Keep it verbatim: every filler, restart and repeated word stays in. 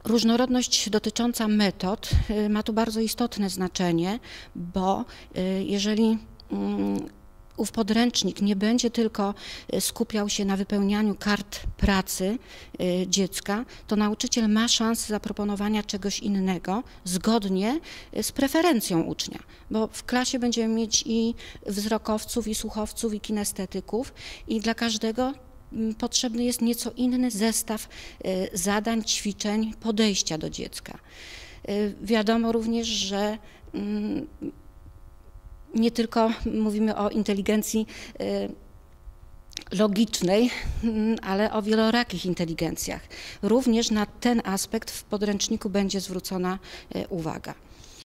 Różnorodność dotycząca metod ma tu bardzo istotne znaczenie, bo jeżeli ów podręcznik nie będzie tylko skupiał się na wypełnianiu kart pracy dziecka, to nauczyciel ma szansę zaproponowania czegoś innego zgodnie z preferencją ucznia, bo w klasie będziemy mieć i wzrokowców, i słuchowców, i kinestetyków i dla każdego potrzebny jest nieco inny zestaw zadań, ćwiczeń, podejścia do dziecka. Wiadomo również, że nie tylko mówimy o inteligencji logicznej, ale o wielorakich inteligencjach. Również na ten aspekt w podręczniku będzie zwrócona uwaga.